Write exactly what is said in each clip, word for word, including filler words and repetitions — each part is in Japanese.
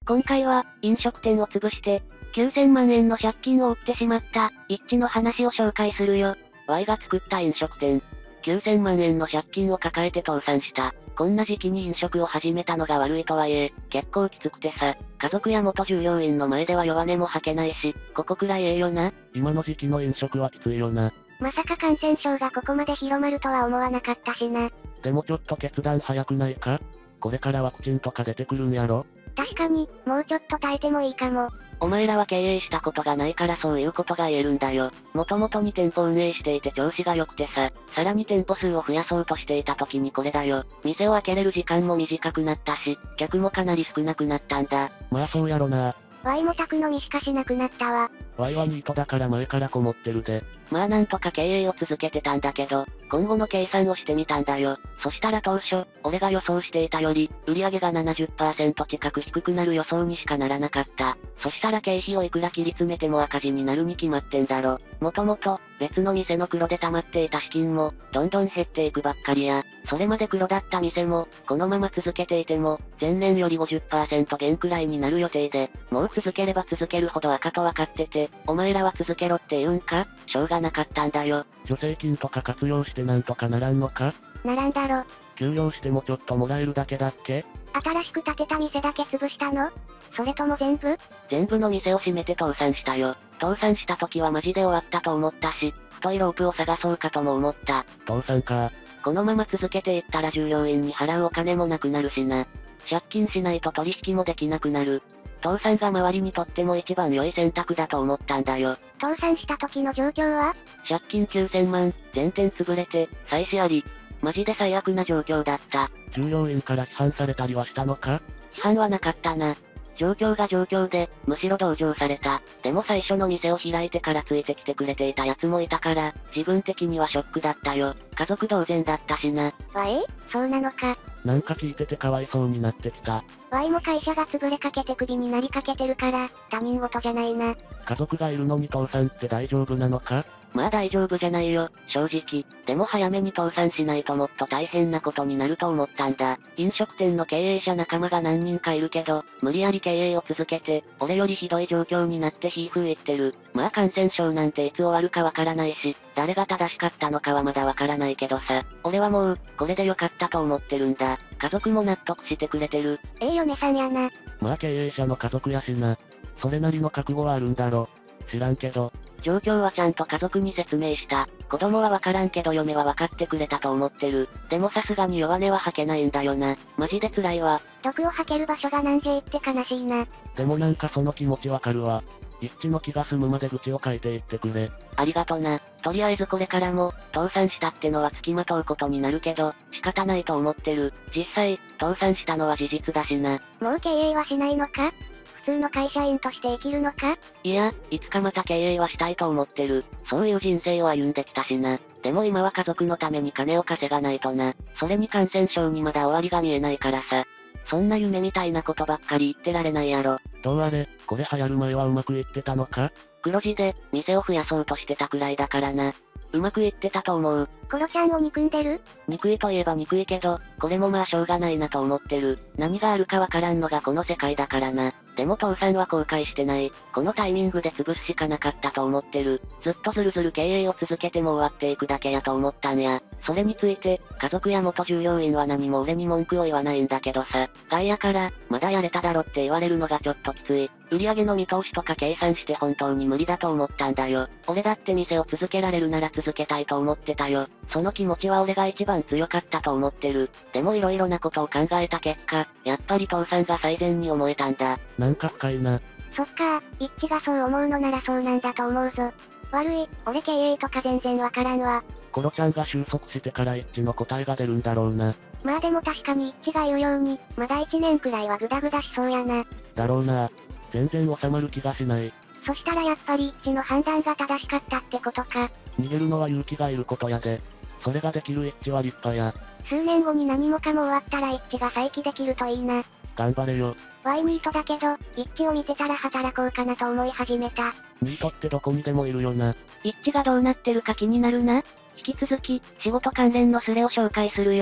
今回は、飲食店を潰して、きゅうせんまんえんの借金を負ってしまった、一致の話を紹介するよ。 Y が作った飲食店。きゅうせんまんえんの借金を抱えて倒産した。こんな時期に飲食を始めたのが悪いとはいえ、結構きつくてさ、家族や元従業員の前では弱音も吐けないし、ここくらいええよな。 今の時期の飲食はきついよな。 まさか感染症がここまで広まるとは思わなかったしな。 でもちょっと決断早くないか？これからワクチンとか出てくるんやろ？ 確かに、もうちょっと耐えてもいいかも。 お前らは経営したことがないからそういうことが言えるんだよ。もともとに店舗運営していて調子が良くてさ、さらに店舗数を増やそうとしていた時にこれだよ。店を開けれる時間も短くなったし、客もかなり少なくなったんだ。 まあそうやろな。 Y も宅飲みしかしなくなったわ。 Y はニートだから前からこもってるで。 まあなんとか経営を続けてたんだけど、今後の計算をしてみたんだよ。そしたら当初、俺が予想していたより、売上が ななじゅっパーセント 近く低くなる予想にしかならなかった。そしたら経費をいくら切り詰めても赤字になるに決まってんだろ。もともと、別の店の黒で溜まっていた資金も、どんどん減っていくばっかりや。それまで黒だった店も、このまま続けていても、前年より ごじゅっパーセント 減くらいになる予定で、もう続ければ続けるほど赤と分かってて、お前らは続けろって言うんか？しょうがなかったんだよ。 助成金とか活用してなんとかならんのか？ ならんだろ。 休業してもちょっともらえるだけだっけ？ 新しく建てた店だけ潰したの？それとも全部？ 全部の店を閉めて倒産したよ。倒産した時はマジで終わったと思ったし、太いロープを探そうかとも思った。 倒産か。 このまま続けていったら従業員に払うお金もなくなるしな。借金しないと取引もできなくなる。倒産が周りにとっても一番良い選択だと思ったんだよ。 倒産した時の状況は？ 借金きゅうせんまん、全店潰れて、再始あり。マジで最悪な状況だった。 従業員から批判されたりはしたのか？ 批判はなかったな。状況が状況で、むしろ同情された。でも最初の店を開いてからついてきてくれていた奴もいたから、自分的にはショックだったよ。家族同然だったしな。 わえ？そうなのか。 なんか聞いててかわいそうになってきた。 Y も会社が潰れかけてクビになりかけてるから、他人事じゃないな。 家族がいるのに倒産って大丈夫なのか？ まあ大丈夫じゃないよ、正直。でも早めに倒産しないともっと大変なことになると思ったんだ。飲食店の経営者仲間が何人かいるけど、無理やり経営を続けて、俺よりひどい状況になってひーふー言ってる。まあ感染症なんていつ終わるかわからないし、誰が正しかったのかはまだわからないけどさ。俺はもう、これでよかったと思ってるんだ。家族も納得してくれてる。 ええ嫁さんやな。 まあ経営者の家族やしな。それなりの覚悟はあるんだろ。知らんけど。 状況はちゃんと家族に説明した。子供はわからんけど嫁はわかってくれたと思ってる。でもさすがに弱音は吐けないんだよな。マジで辛いわ。 毒を吐ける場所がなんじぇって悲しいな。 でもなんかその気持ちわかるわ。一致の気が済むまで愚痴を書いていってくれ。 ありがとな。とりあえずこれからも、倒産したってのは付きまとうことになるけど、仕方ないと思ってる。実際、倒産したのは事実だしな。 もう経営はしないのか？普通の会社員として生きるのか？ いや、いつかまた経営はしたいと思ってる。そういう人生を歩んできたしな。でも今は家族のために金を稼がないとな。それに感染症にまだ終わりが見えないからさ。そんな夢みたいなことばっかり言ってられないやろ。 どうあれ、これ流行る前はうまくいってたのか？ 黒字で、店を増やそうとしてたくらいだからな。うまくいってたと思う。 コロちゃんを憎んでる？ 憎いといえば憎いけど、これもまあしょうがないなと思ってる。何があるかわからんのがこの世界だからな。でも倒産は後悔してない。このタイミングで潰すしかなかったと思ってる。ずっとずるずる経営を続けても終わっていくだけやと思ったんや。それについて、家族や元従業員は何も俺に文句を言わないんだけどさ。外野から、まだやれただろって言われるのがちょっときつい。売上の見通しとか計算して本当に無理だと思ったんだよ。俺だって店を続けられるなら続けたいと思ってたよ。その気持ちは俺が一番強かったと思ってる。でも色々なことを考えた結果、やっぱり倒産が最善に思えたんだ。 なんか深いな。 そっかー、一致がそう思うのならそうなんだと思うぞ。悪い、俺経営とか全然わからんわ。 コロちゃんが収束してから一致の答えが出るんだろうな。 まあでも確かに一致が言うように、まだ一年くらいはグダグダしそうやな。 だろうな。全然収まる気がしない。 そしたらやっぱり一致の判断が正しかったってことか。 逃げるのは勇気がいることやで。それができる一致は立派や。 数年後に何もかも終わったら一致が再起できるといいな。 頑張れよ。 ワイニートだけど、一致を見てたら働こうかなと思い始めた。 ニートってどこにでもいるよな。 一致がどうなってるか気になるな。引き続き、仕事関連のスレを紹介するよ。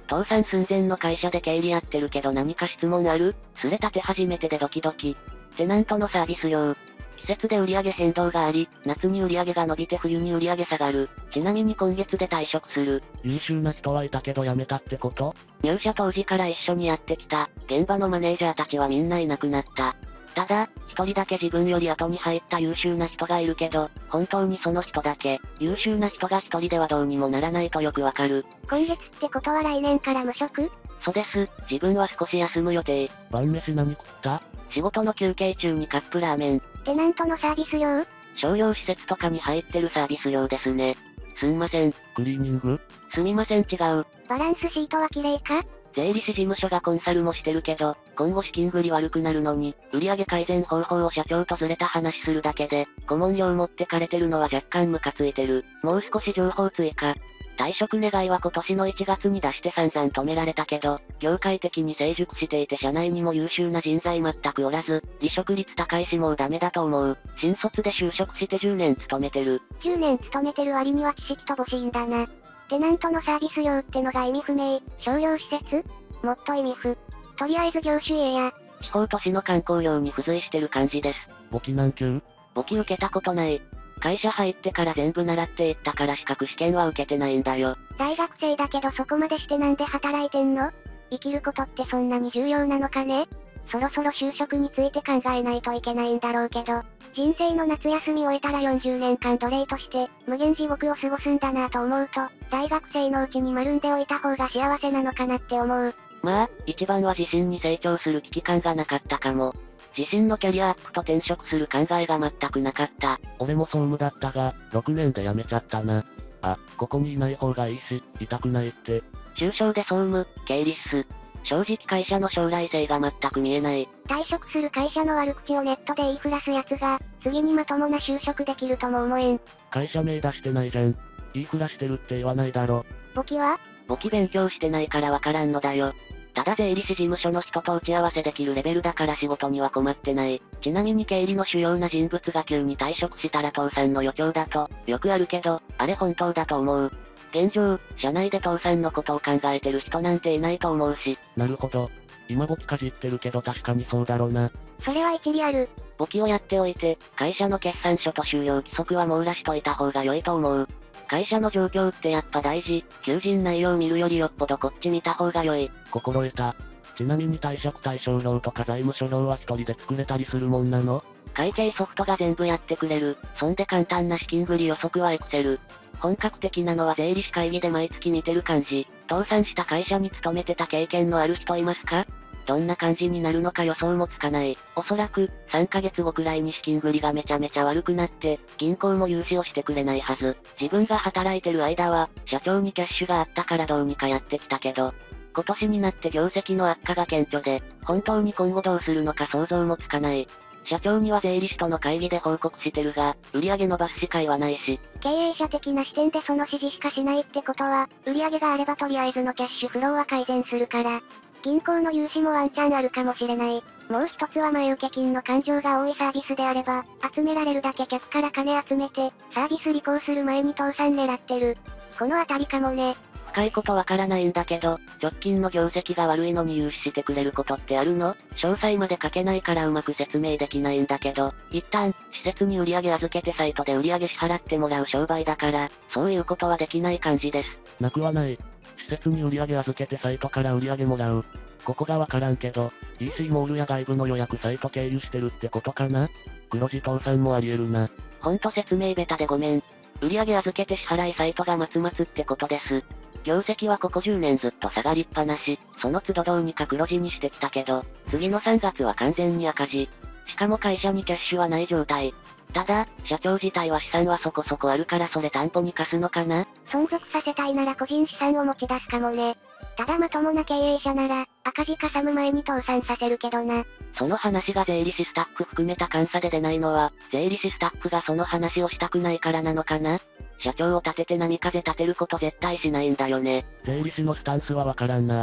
倒産寸前の会社で経理やってるけど何か質問ある？すれたて初めてでドキドキ。テナントのサービス業。季節で売上変動があり、夏に売上が伸びて冬に売上下がる。ちなみに今月で退職する。 優秀な人はいたけど辞めたってこと？ 入社当時から一緒にやってきた、現場のマネージャーたちはみんないなくなった。ただ、一人だけ自分より後に入った優秀な人がいるけど、本当にその人だけ、優秀な人が一人ではどうにもならないとよくわかる。 今月ってことは来年から無職？ そうです、自分は少し休む予定。 晩飯何食った？ 仕事の休憩中にカップラーメン。 テナントのサービス業？ 商業施設とかに入ってるサービス業ですね。すんません。 クリーニング？ すみません違う。 バランスシートは綺麗か？ 税理士事務所がコンサルもしてるけど、今後資金繰り悪くなるのに、売上改善方法を社長とずれた話するだけで、顧問料持ってかれてるのは若干ムカついてる。もう少し情報追加。退職願いは今年のいちがつに出して散々止められたけど、業界的に成熟していて社内にも優秀な人材全くおらず、離職率高いしもうダメだと思う。新卒で就職してじゅうねん勤めてる。 じゅうねん勤めてる割には知識乏しいんだな。テナントのサービス業ってのが意味不明。商業施設？もっと意味不。とりあえず業種 A や。 地方都市の観光業に付随してる感じです。 簿記何級？ 簿記受けたことない。会社入ってから全部習っていったから資格試験は受けてないんだよ。 大学生だけどそこまでしてなんで働いてんの？生きることってそんなに重要なのかね？そろそろ就職について考えないといけないんだろうけど、人生の夏休み終えたらよんじゅうねんかん奴隷として、無限地獄を過ごすんだなぁと思うと、大学生のうちに丸んでおいた方が幸せなのかなって思う。 まあ、一番は自身に成長する危機感がなかったかも。自身のキャリアアップと転職する考えが全くなかった。 俺も総務だったが、ろくねんで辞めちゃったな。あ、ここにいない方がいいし、痛くないって。 中小で総務、経理っす。正直会社の将来性が全く見えない。 退職する会社の悪口をネットで言いふらす奴が、次にまともな就職できるとも思えん。 会社名出してないじゃん。言いふらしてるって言わないだろ。 簿記は？ 簿記勉強してないからわからんのだよ。ただ税理士事務所の人と打ち合わせできるレベルだから仕事には困ってない。ちなみに経理の主要な人物が急に退職したら倒産の予兆だと、よくあるけど、あれ本当だと思う。現状、社内で倒産のことを考えてる人なんていないと思うし。 なるほど。今簿記かじってるけど確かにそうだろな。 それは一理ある。 簿記をやっておいて、会社の決算書と終了規則は網羅しといた方が良いと思う。会社の状況ってやっぱ大事。求人内容見るよりよっぽどこっち見た方が良い。 心得た。ちなみに貸借対照表とか財務諸表は一人で作れたりするもんなの？ 会計ソフトが全部やってくれる。そんで簡単な資金繰り予測はエクセル。本格的なのは税理士会議で毎月見てる感じ。倒産した会社に勤めてた経験のある人いますか？どんな感じになるのか予想もつかない。おそらく、さんかげつごくらいに資金繰りがめちゃめちゃ悪くなって、銀行も融資をしてくれないはず。自分が働いてる間は、社長にキャッシュがあったからどうにかやってきたけど、今年になって業績の悪化が顕著で、本当に今後どうするのか想像もつかない。社長には税理士との会議で報告してるが、売上伸ばすしか言わないし。 経営者的な視点でその指示しかしないってことは、売上があればとりあえずのキャッシュフローは改善するから。銀行の融資もワンチャンあるかもしれない。もう一つは前受け金の勘定が多いサービスであれば、集められるだけ客から金集めて、サービス履行する前に倒産狙ってる。このあたりかもね。 深いことわからないんだけど、直近の業績が悪いのに融資してくれることってあるの？詳細まで書けないからうまく説明できないんだけど、一旦、施設に売上預けてサイトで売上支払ってもらう商売だから、そういうことはできない感じです。 なくはない。施設に売上預けてサイトから売上もらう。ここがわからんけど、イーシー モールや外部の予約サイト経由してるってことかな？黒字倒産もあり得るな。 ほんと説明ベタでごめん。売上預けて支払いサイトがまつまつってことです。業績はここじゅうねんずっと下がりっぱなし、その都度どうにか黒字にしてきたけど、次のさんがつは完全に赤字。しかも会社にキャッシュはない状態。ただ、社長自体は資産はそこそこあるからそれ担保に貸すのかな？ 存続させたいなら個人資産を持ち出すかもね。ただまともな経営者なら、赤字かさむ前に倒産させるけどな。 その話が税理士スタッフ含めた監査で出ないのは、税理士スタッフがその話をしたくないからなのかな？社長を立てて波風立てること絶対しないんだよね。 税理士のスタンスはわからんな。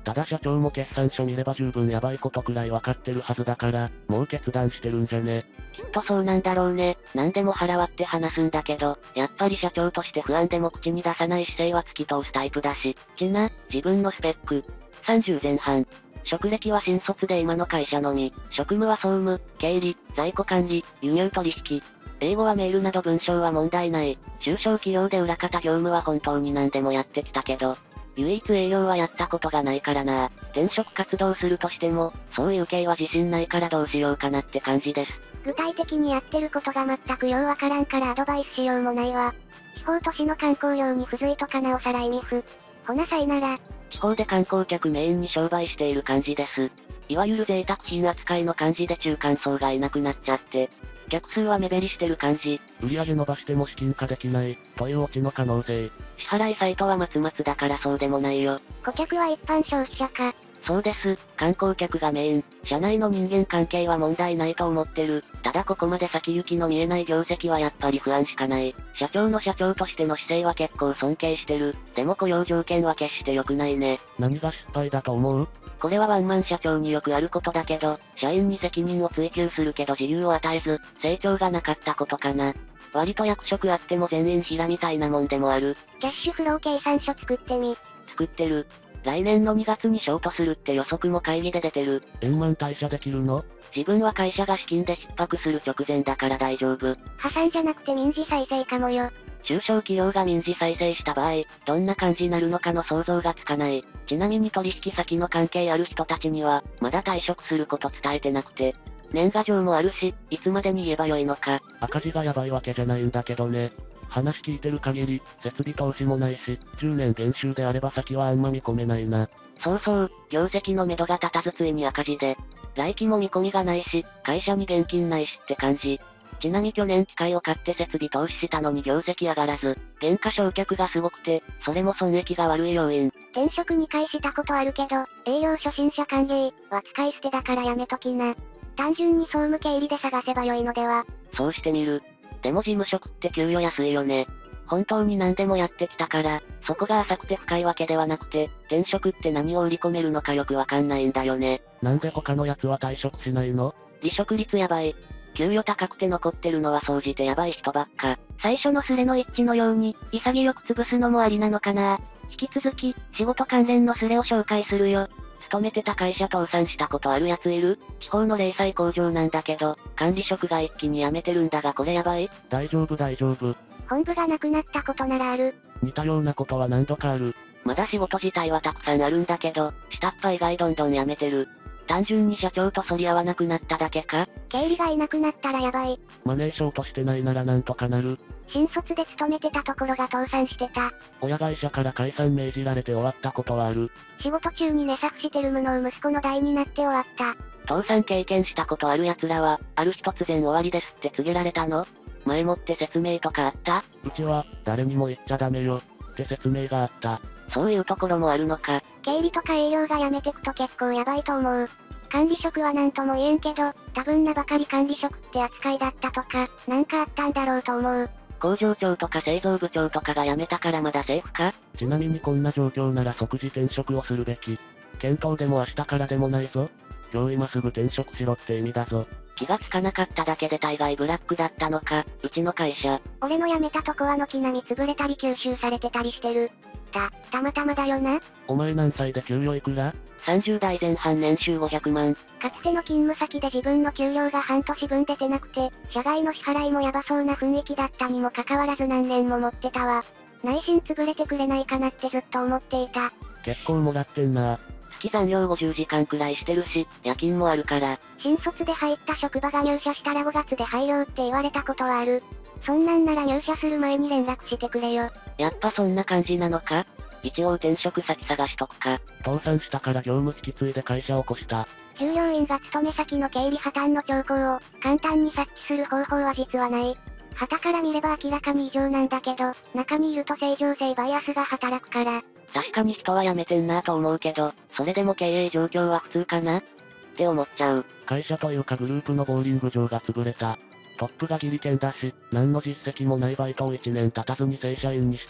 ただ社長も決算書見れば十分やばいことくらいわかってるはずだから、もう決断してるんじゃね。 きっとそうなんだろうね。何でも腹割って話すんだけど、やっぱり社長として不安でも口に出さない姿勢は突き通すタイプだし。ちな、自分のスペック。さんじゅう前半。職歴は新卒で今の会社のみ。職務は総務、経理、在庫管理、輸入取引。英語はメールなど文章は問題ない。中小企業で裏方業務は本当に何でもやってきたけど、唯一営業はやったことがないからな。転職活動するとしても、そういう系は自信ないからどうしようかなって感じです。 具体的にやってることが全くようわからんからアドバイスしようもないわ。地方都市の観光業に付随とかなおさら意味不。ほなさいなら。 地方で観光客メインに商売している感じです。いわゆる贅沢品扱いの感じで中間層がいなくなっちゃって。客数は目減りしてる感じ。 売り上げ伸ばしても資金化できない、というオチの可能性。 支払いサイトはまつまつだからそうでもないよ。 顧客は一般消費者か。 そうです。観光客がメイン。社内の人間関係は問題ないと思ってる。ただここまで先行きの見えない業績はやっぱり不安しかない。社長の社長としての姿勢は結構尊敬してる。でも雇用条件は決して良くないね。 何が失敗だと思う？ これはワンマン社長によくあることだけど、社員に責任を追求するけど自由を与えず、成長がなかったことかな。割と役職あっても全員平みたいなもんでもある。 キャッシュフロー計算書作ってみ。 作ってる。来年のにがつにショートするって予測も会議で出てる。 円満退社できるの？ 自分は会社が資金で逼迫する直前だから大丈夫。 破産じゃなくて民事再生かもよ。 中小企業が民事再生した場合、どんな感じになるのかの想像がつかない。ちなみに取引先の関係ある人たちには、まだ退職すること伝えてなくて、年賀状もあるし、いつまでに言えばよいのか。 赤字がやばいわけじゃないんだけどね。話聞いてる限り、設備投資もないし、じゅうねん減収であれば先はあんま見込めないな。 そうそう、業績の目処が立たずついに赤字で、来期も見込みがないし、会社に現金ないしって感じ。ちなみに去年機械を買って設備投資したのに業績上がらず、減価償却がすごくて、それも損益が悪い要因。 転職にかいしたことあるけど、営業初心者歓迎は使い捨てだからやめときな。単純に総務経理で探せばよいのでは。 そうしてみる。でも事務職って給与安いよね。本当に何でもやってきたから、そこが浅くて深いわけではなくて、転職って何を売り込めるのかよくわかんないんだよね。 なんで他のやつは退職しないの？ 離職率やばい。給与高くて残ってるのは総じてやばい人ばっか。 最初のスレの一致のように、潔く潰すのもありなのかな。引き続き、仕事関連のスレを紹介するよ。 勤めてた会社倒産したことあるやついる？地方の零細工場なんだけど、管理職が一気に辞めてるんだがこれやばい？ 大丈夫大丈夫。 本部がなくなったことならある。 似たようなことは何度かある。 まだ仕事自体はたくさんあるんだけど、下っ端以外どんどん辞めてる。単純に社長と反り合わなくなっただけか？ 経理がいなくなったらやばい。 マネーショートしてないならなんとかなる。 新卒で勤めてたところが倒産してた。 親会社から解散命じられて終わったことはある。 仕事中に寝作してる無能息子の代になって終わった。 倒産経験したことある奴らは、ある日突然終わりですって告げられたの？前もって説明とかあった？ うちは、誰にも言っちゃダメよ、って説明があった。 そういうところもあるのか。 経理とか営業が辞めてくと結構やばいと思う。管理職はなんとも言えんけど、多分なばかり管理職って扱いだったとか、なんかあったんだろうと思う。 工場長とか製造部長とかが辞めたからまだセーフか？ ちなみにこんな状況なら即時転職をするべき。検討でも明日からでもないぞ。今日今すぐ転職しろって意味だぞ。 気がつかなかっただけで大概ブラックだったのか、うちの会社。 俺の辞めたとこは軒並み潰れたり吸収されてたりしてる。た、たまたまだよな。 お前何歳で給与いくら？ さんじゅう代前半年収ごひゃくまん。 かつての勤務先で自分の給料が半年分出てなくて、社外の支払いもヤバそうな雰囲気だったにもかかわらず何年も持ってたわ。内心潰れてくれないかなってずっと思っていた。 結構もらってんな。 月残業ごじゅうじかんくらいしてるし、夜勤もあるから。 新卒で入った職場が入社したらごがつで廃業って言われたことはある。そんなんなら入社する前に連絡してくれよ。 やっぱそんな感じなのか？一応転職先探しとくか。 倒産したから業務引き継いで会社を起こした。 従業員が勤め先の経理破綻の兆候を簡単に察知する方法は実はない。旗から見れば明らかに異常なんだけど、中にいると正常性バイアスが働くから。 確かに人は辞めてんなぁと思うけど、それでも経営状況は普通かなって思っちゃう。 会社というかグループのボーリング場が潰れた。トップがギリケンだし、何の実績もないバイトをいちねん経たずに正社員にしたり、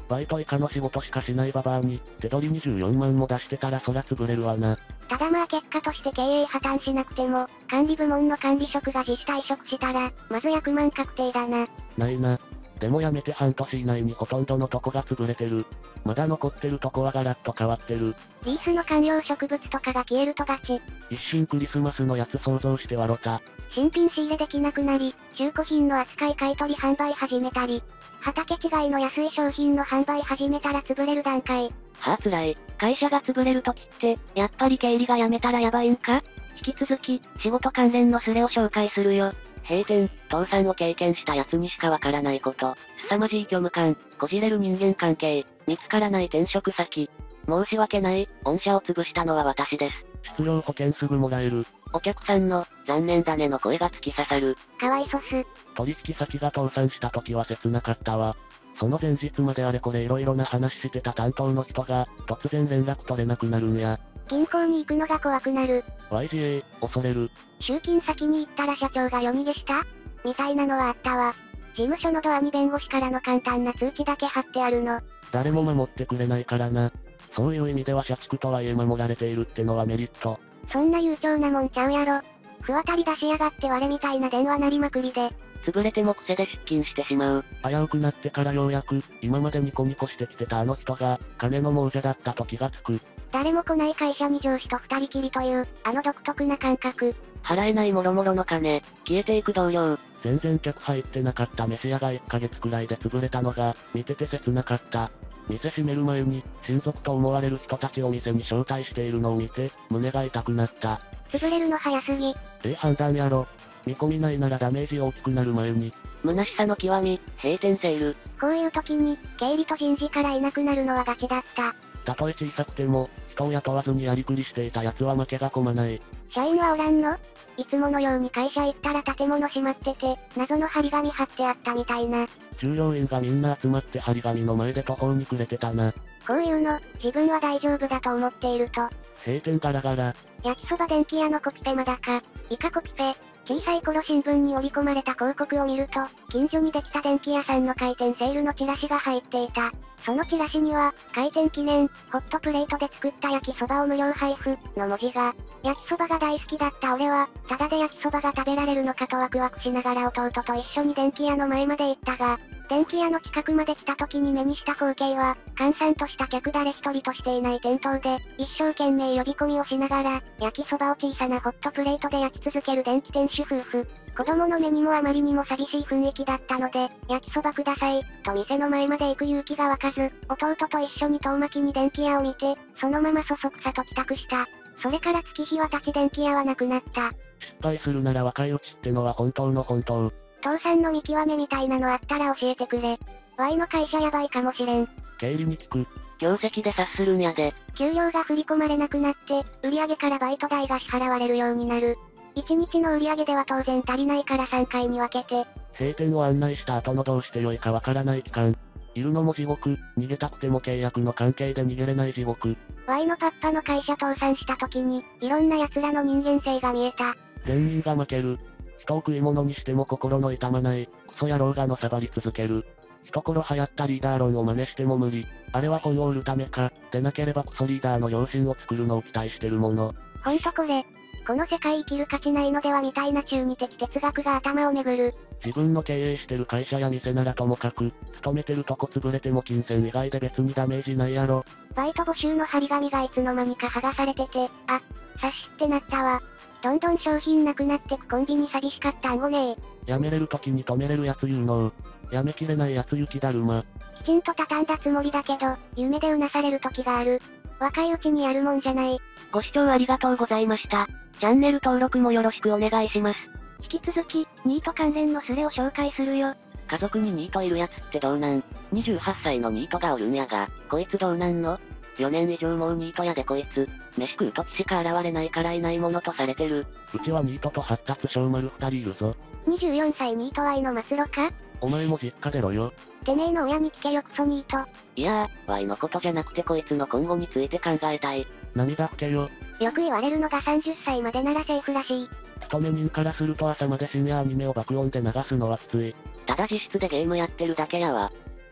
バイト以下の仕事しかしないババアに、手取りにじゅうよんまんも出してたらそら潰れるわな。 ただまあ結果として経営破綻しなくても、管理部門の管理職が自主退職したら、まず役満確定だな。 ないな。でも辞めて半年以内にほとんどのとこが潰れてる。まだ残ってるとこはガラッと変わってる。 リースの観葉植物とかが消えるとガチ。 一瞬クリスマスのやつ想像して笑った。 新品仕入れできなくなり、中古品の扱い買い取り販売始めたり、畑違いの安い商品の販売始めたら潰れる段階。 はぁ辛い。会社が潰れるときって、やっぱり経理が辞めたらやばいんか？引き続き、仕事関連のスレを紹介するよ。閉店、倒産を経験した奴にしかわからないこと。凄まじい虚無感、こじれる人間関係、見つからない転職先。申し訳ない、御社を潰したのは私です。 失業保険すぐもらえる。 お客さんの、残念だねの声が突き刺さる。 かわいそす。 取引先が倒産した時は切なかったわ。その前日まであれこれ色々な話してた担当の人が、突然連絡取れなくなるんや。 銀行に行くのが怖くなる。 ワイジェー、恐れる。 集金先に行ったら社長が夜逃げしたみたいなのはあったわ。事務所のドアに弁護士からの簡単な通知だけ貼ってあるの。 誰も守ってくれないからな。そういう意味では社畜とはいえ守られているってのはメリット。 そんな悠長なもんちゃうやろ。不渡り出しやがって我みたいな電話鳴りまくりで。 潰れても癖で出勤してしまう。 危うくなってからようやく、今までニコニコしてきてたあの人が、金の亡者だったと気がつく。 誰も来ない会社に上司と二人きりという、あの独特な感覚。 払えないもろもろの金、消えていく同僚。 全然客入ってなかった飯屋がいっかげつくらいで潰れたのが、見てて切なかった。店閉める前に、親族と思われる人たちを店に招待しているのを見て、胸が痛くなった。 潰れるの早すぎ。 ええ判断やろ。見込みないならダメージ大きくなる前に。 虚しさの極み、閉店セール。 こういう時に、経理と人事からいなくなるのはガチだった。 たとえ小さくても、人を雇わずにやりくりしていた奴は負けが込まない。 社員はおらんの？いつものように会社行ったら建物閉まってて、謎の張り紙貼ってあったみたいな。 従業員がみんな集まって張り紙の前で途方に暮れてたな。 こういうの、自分は大丈夫だと思っていると。 閉店ガラガラ。 焼きそば電気屋のコピペまだか。イカコピペ。小さい頃新聞に折り込まれた広告を見ると、近所にできた電気屋さんの開店セールのチラシが入っていた。そのチラシには、開店記念、ホットプレートで作った焼きそばを無料配布、の文字が。焼きそばが大好きだった俺は、ただで焼きそばが食べられるのかとワクワクしながら弟と一緒に電気屋の前まで行ったが、電気屋の近くまで来た時に目にした光景は、閑散とした客誰一人としていない店頭で、一生懸命呼び込みをしながら、焼きそばを小さなホットプレートで焼き続ける電気店主夫婦。子供の目にもあまりにも寂しい雰囲気だったので、焼きそばください、と店の前まで行く勇気が湧かず、弟と一緒に遠巻きに電気屋を見て、そのままそそくさと帰宅した。それから月日は経ち電気屋はなくなった。 失敗するなら若いうちってのは本当の本当。 父さんの見極めみたいなのあったら教えてくれ。Y の会社やばいかもしれん。 経理に聞く。 業績で察するんやで。 給料が振り込まれなくなって、売上からバイト代が支払われるようになる。いちにちの売上では当然足りないからさんかいに分けて。 閉店を案内した後のどうして良いかわからない期間。いるのも地獄、逃げたくても契約の関係で逃げれない地獄。 Y のパッパの会社倒産した時に、いろんな奴らの人間性が見えた。 善人が負ける。人を食い物にしても心の痛まない、クソ野郎がのさばり続ける。一頃流行ったリーダー論を真似しても無理。あれは本を売るためか、でなければクソリーダーの良心を作るのを期待してるもの。 ほんとこれ。この世界生きる価値ないのではみたいな中二的哲学が頭を巡る。 自分の経営してる会社や店ならともかく、勤めてるとこ潰れても金銭以外で別にダメージないやろ。 バイト募集の張り紙がいつの間にか剥がされてて、あ、察しってなったわ。どんどん商品なくなってくコンビニ寂しかったんごねー。やめれる時に止めれるやつ有能。やめきれないやつ雪だるま。 きちんと畳んだつもりだけど、夢でうなされる時がある。若いうちにやるもんじゃない。 ご視聴ありがとうございました。チャンネル登録もよろしくお願いします。 引き続き、ニート関連のスレを紹介するよ。 家族にニートいるやつってどうなん？ にじゅうはっさいのニートがおるんやが、こいつどうなんの？ よ 年以上もうニートやでこいつ。飯食う時しか現れないからいないものとされてる。 うちはニートと発達小丸二人いるぞ。 にじゅうよんさいニートワイの末路か？ お前も実家出ろよ。 てめえの親に聞けよクソニート。 いやー、ワイのことじゃなくてこいつの今後について考えたい。 涙拭けよ。 よく言われるのがさんじゅっさいまでならセーフらしい。 勤め人からすると朝まで深夜アニメを爆音で流すのはきつい。 ただ実質でゲームやってるだけやわ。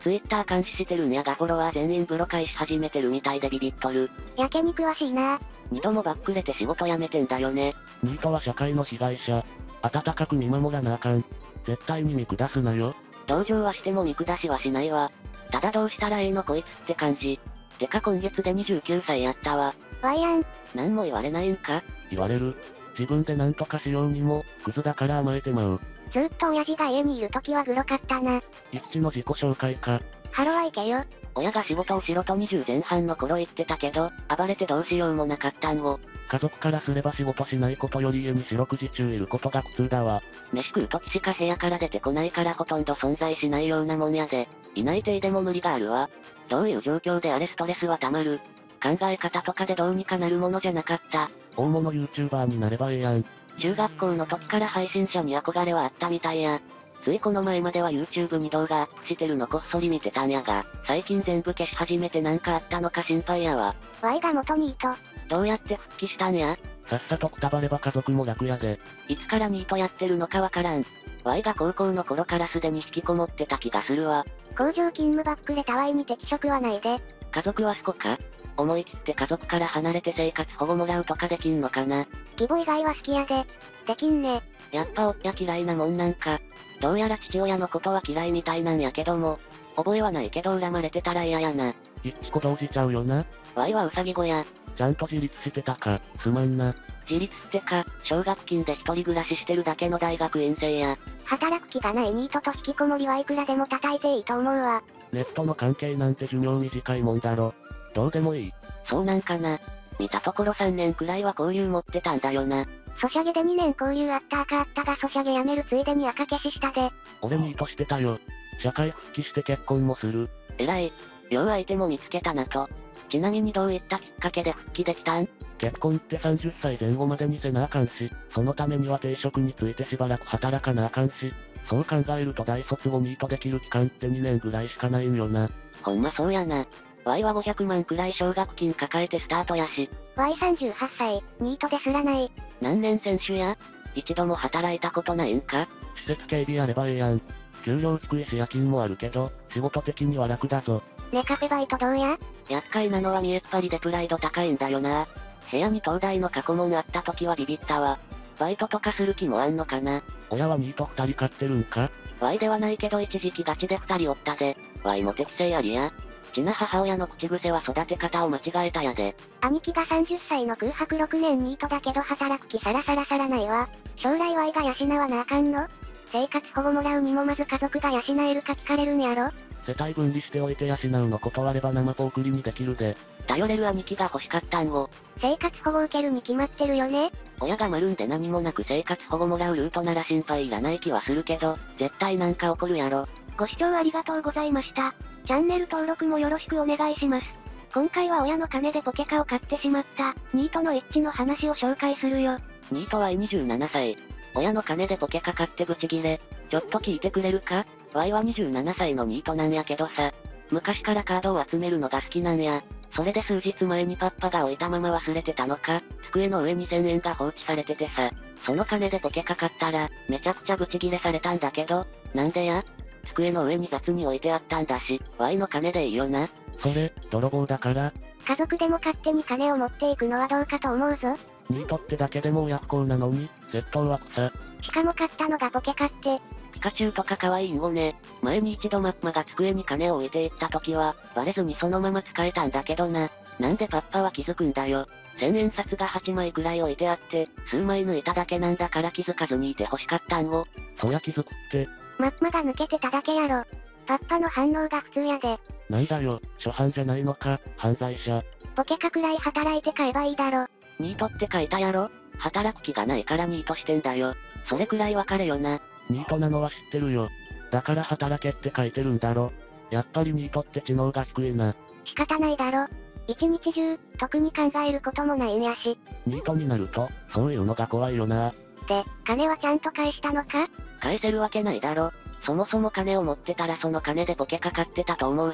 ツイッター監視してるんやがフォロワー全員ブロ開し始めてるみたいでビビっとる。 やけに詳しいな。 二度もバックれて仕事辞めてんだよね。 ニートは社会の被害者。温かく見守らなあかん。絶対に見下すなよ。 同情はしても見下しはしないわ。ただどうしたらええのこいつって感じ。てか今月でにじゅうきゅうさいやったわ。 わいやん。 なんも言われないんか？ 言われる。自分で何とかしようにも、クズだから甘えてまう。 ずーっと親父が家にいる時はグロかったな。 一致の自己紹介か。 ハロは行けよ。 親が仕事をしろとにじゅう前半の頃言ってたけど、暴れてどうしようもなかったんを。 家族からすれば仕事しないことより家に四六時中いることが苦痛だわ。 飯食う時しか部屋から出てこないからほとんど存在しないようなもんやで。いない体でも無理があるわ。どういう状況であれストレスは溜まる。考え方とかでどうにかなるものじゃなかった。 大物 YouTuber になればええやん。 中学校の時から配信者に憧れはあったみたいや。ついこの前までは YouTube に動画アップしてるのこっそり見てたんやが、最近全部消し始めてなんかあったのか心配やわ。 ワイが元ニート。 どうやって復帰したんや？ さっさとくたばれば家族も楽やで。 いつからニートやってるのかわからん。ワイが高校の頃からすでに引きこもってた気がするわ。 工場勤務ばっくれたワイに適職はないで。 家族はそこか？思い切って家族から離れて生活保護もらうとかできんのかな？ 義母以外は好きやで。できんね。 やっぱおっや嫌いなもんなんか。どうやら父親のことは嫌いみたいなんやけども、覚えはないけど恨まれてたら嫌やな。 一致小同時ちゃうよな。 ワイはウサギ小屋。 ちゃんと自立してたか、すまんな。 自立ってか、奨学金で一人暮らししてるだけの大学院生や。 働く気がないニートと引きこもりはいくらでも叩いていいと思うわ。 ネットの関係なんて寿命短いもんだろ。どうでもいい。 そうなんかな。見たところさんねんくらいは交流持ってたんだよな。 ソシャゲでにねん交流あった赤あったがソシャゲやめるついでに赤消ししたで。 俺ニートしてたよ。社会復帰して結婚もする。 偉い。良い相手も見つけたなと。ちなみにどういったきっかけで復帰できたん？ 結婚ってさんじゅっさいぜん後までにせなあかんし、そのためには定職についてしばらく働かなあかんし、そう考えると大卒後ニートできる期間ってにねんぐらいしかないんよな。 ほんまそうやな。ワイはごひゃくまんくらい奨学金抱えてスタートやし。 ワイさんじゅうはっさい、ニートですらない。 何年選手や？一度も働いたことないんか？ 施設警備やればええやん。給料低いし夜勤もあるけど、仕事的には楽だぞ。 ネカフェバイトどうや？ 厄介なのは見えっ張りでプライド高いんだよな。部屋に東大の過去問あった時はビビったわ。バイトとかする気もあんのかな？ 親はニート二人飼ってるんか？ ワイではないけど一時期ガチで二人おったで。ワイも適正ありや。ちな母親の口癖は育て方を間違えたやで。 兄貴がさんじゅっさいの空白ろくねんニートだけど働く気さらさらさらないわ。将来ワイが養わなあかんの？生活保護もらうにもまず家族が養えるか聞かれるんやろ？ 世帯分離しておいて養うの断れば生ポークリにできるで。 頼れる兄貴が欲しかったんを。 生活保護受けるに決まってるよね？ 親が丸んで何もなく生活保護もらうルートなら心配いらない気はするけど、絶対なんか起こるやろ。 ご視聴ありがとうございました。チャンネル登録もよろしくお願いします。今回は親の金でポケカを買ってしまった、ニートの一致の話を紹介するよ。 ニートはにじゅうななさい。親の金でポケカ買ってブチギレ。ちょっと聞いてくれるか？ワイはにじゅうななさいのニートなんやけどさ。昔からカードを集めるのが好きなんや。それで数日前にパッパが置いたまま忘れてたのか、机の上にせんえんが放置されててさ。その金でポケカ買ったら、めちゃくちゃブチギレされたんだけど、なんでや？机の上に雑に置いてあったんだし、ワイの金でいいよな。 それ、泥棒だから。 家族でも勝手に金を持っていくのはどうかと思うぞ。 ニートってだけでも親不幸なのに、窃盗は草。 しかも買ったのがポケカって。 ピカチュウとか可愛いんごね。前に一度マッマが机に金を置いていった時は、バレずにそのまま使えたんだけどな。なんでパッパは気づくんだよ。千円札がはちまいくらい置いてあって、数枚抜いただけなんだから気づかずにいて欲しかったんを。 そりゃ気づくって。 マッマが抜けてただけやろ。パッパの反応が普通やで。 なんだよ、初犯じゃないのか、犯罪者。 ポケカくらい働いて買えばいいだろ。 ニートって書いたやろ？働く気がないからニートしてんだよ。それくらいわかれよな。 ニートなのは知ってるよ。だから働けって書いてるんだろ。やっぱりニートって知能が低いな。 仕方ないだろ。一日中、特に考えることもないんやし。 ニートになると、そういうのが怖いよな。 で、金はちゃんと返したのか？ 返せるわけないだろ。そもそも金を持ってたらその金でポケカ買ってたと思うし。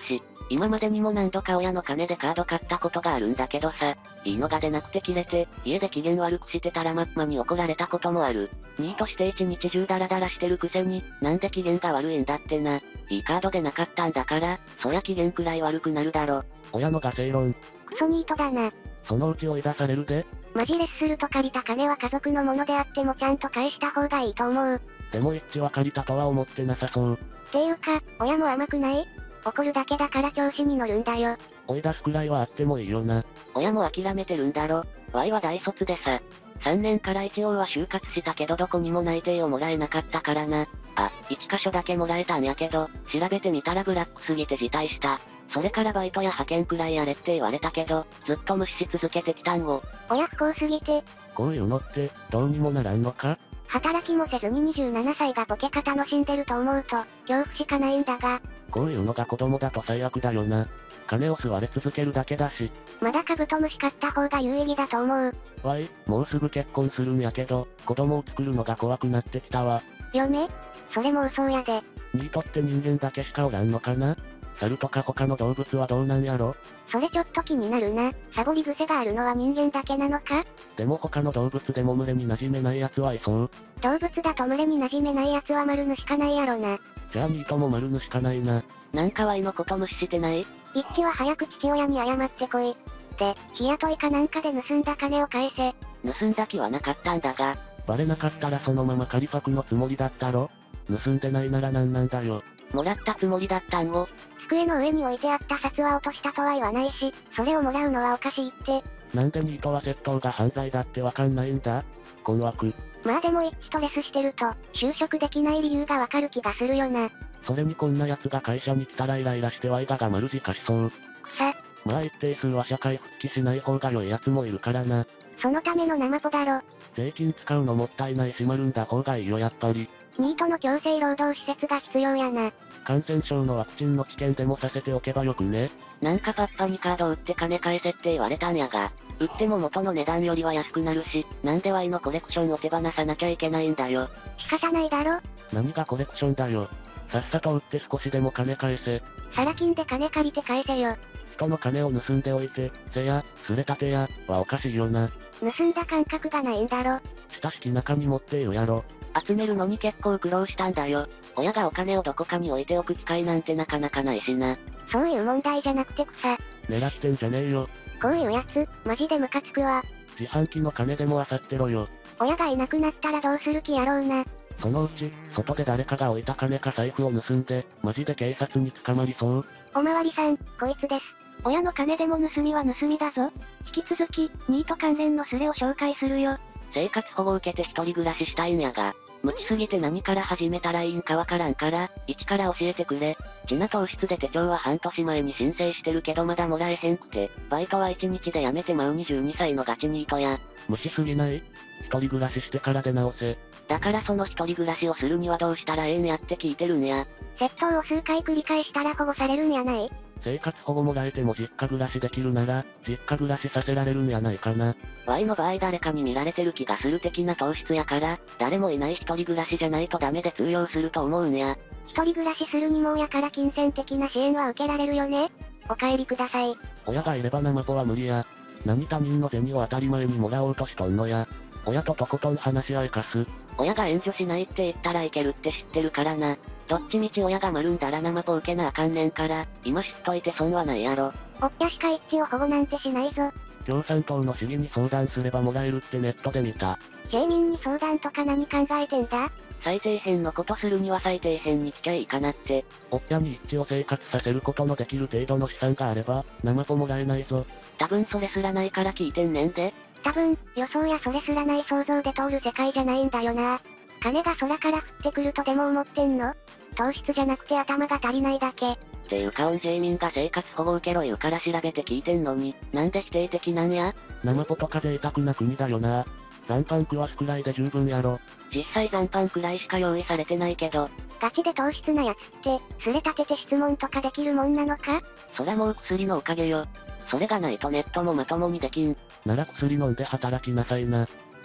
今までにも何度か親の金でカード買ったことがあるんだけどさ、いいのが出なくて切れて、家で機嫌悪くしてたらマッマに怒られたこともある。ニートして一日中ダラダラしてるくせに、なんで機嫌が悪いんだってな。いいカードでなかったんだから、そりゃ機嫌くらい悪くなるだろ。 親のガセ論。 クソニートだな。 そのうち追い出されるで。 マジレスすると借りた金は家族のものであってもちゃんと返した方がいいと思う。 でも一致は借りたとは思ってなさそう。 っていうか、親も甘くない？怒るだけだから調子に乗るんだよ。 追い出すくらいはあってもいいよな。 親も諦めてるんだろ。ワイは大卒でさ。さんねんから一応は就活したけどどこにも内定をもらえなかったからな。あ、一箇所だけもらえたんやけど、調べてみたらブラックすぎて辞退した。それからバイトや派遣くらいやれって言われたけど、ずっと無視し続けてきたんを。 親不幸すぎて。 こういうのって、どうにもならんのか？ 働きもせずににじゅうななさいがボケか楽しんでると思うと、恐怖しかないんだが。 こういうのが子供だと最悪だよな。金を吸われ続けるだけだし。 まだカブトムシ買った方が有意義だと思う。 わい、もうすぐ結婚するんやけど、子供を作るのが怖くなってきたわ。 よね？それも嘘やで。 ニートって人間だけしかおらんのかな？猿とか他の動物はどうなんやろ？ それちょっと気になるな。サボり癖があるのは人間だけなのか？ でも他の動物でも群れに馴染めない奴はいそう。 動物だと群れに馴染めない奴は丸ぬしかないやろな。 じゃあニートも丸ぬしかないな。 なんかワイのこと無視してない？ 一致は早く父親に謝ってこい。で、日雇いかなんかで盗んだ金を返せ。 盗んだ気はなかったんだが。 バレなかったらそのまま仮パクのつもりだったろ？盗んでないならなんなんだよ。 もらったつもりだったんを。 机の上に置いてあった札は落としたとは言わないし、それをもらうのはおかしいって。 なんでニートは窃盗が犯罪だってわかんないんだ？困惑。 まあでも一致とレスしてると、就職できない理由がわかる気がするよな。 それにこんな奴が会社に来たらイライラしてワイがが丸自家しそう。 くさ。 まあ一定数は社会復帰しない方が良い奴もいるからな。 そのための生ポだろ。 税金使うのもったいないし丸んだ方がいいよやっぱり。 ニートの強制労働施設が必要やな。 感染症のワクチンの治験でもさせておけばよくね。 なんかパッパにカード売って金返せって言われたんやが、売っても元の値段よりは安くなるし、なんでワイのコレクションを手放さなきゃいけないんだよ。 仕方ないだろ。 何がコレクションだよ。さっさと売って少しでも金返せ。 サラ金で金借りて返せよ。 人の金を盗んでおいて、せや、すれたてや、はおかしいよな。 盗んだ感覚がないんだろ。 親しき中に持っているやろ。 集めるのに結構苦労したんだよ。親がお金をどこかに置いておく機会なんてなかなかないしな。 そういう問題じゃなくて草。 狙ってんじゃねえよ。 こういうやつ、マジでムカつくわ。 自販機の金でも漁ってろよ。 親がいなくなったらどうする気やろうな。 そのうち、外で誰かが置いた金か財布を盗んで、マジで警察に捕まりそう。 おまわりさん、こいつです。親の金でも盗みは盗みだぞ。引き続き、ニート関連のスレを紹介するよ。 生活保護を受けて一人暮らししたいんやが、無知すぎて何から始めたらいいんかわからんから、一から教えてくれ。地な糖質で手帳は半年前に申請してるけどまだもらえへんくて、バイトは一日で辞めてまうにじゅうにさいのガチニートや。 無知すぎない？一人暮らししてから出直せ。 だからその一人暮らしをするにはどうしたらええんやって聞いてるんや。 窃盗を数回繰り返したら保護されるんやない？ 生活保護もらえても実家暮らしできるなら、実家暮らしさせられるんやないかな。 ワイの場合誰かに見られてる気がする的な糖質やから、誰もいない一人暮らしじゃないとダメで通用すると思うんや。 一人暮らしするにも親から金銭的な支援は受けられるよね？お帰りください。 親がいれば生子は無理や。何他人の銭を当たり前にもらおうとしとんのや。親ととことん話し合いかす。 親が援助しないって言ったらいけるって知ってるからな。どっちみち親が丸んだら生子受けなあかんねんから、今知っといて損はないやろ。 おっやしか一致を保護なんてしないぞ。 共産党の市議に相談すればもらえるってネットで見た。 住民に相談とか何考えてんだ？ 最底辺のことするには最底辺に聞きゃいいかなって。 おっやに一致を生活させることのできる程度の資産があれば、生子もらえないぞ。 多分それすらないから聞いてんねんで。 多分、予想やそれすらない想像で通る世界じゃないんだよな。金が空から降ってくるとでも思ってんの？糖質じゃなくて頭が足りないだけ。 っていうかオンジェイミンが生活保護受けろ言うから調べて聞いてんのに、なんで否定的なんや？ 生子とか贅沢な国だよな。残飯食わすくらいで十分やろ。 実際残飯くらいしか用意されてないけど。 ガチで糖質なやつって、すれ立てて質問とかできるもんなのか？ そらもう薬のおかげよ。それがないとネットもまともにできん。 なら薬飲んで働きなさいな。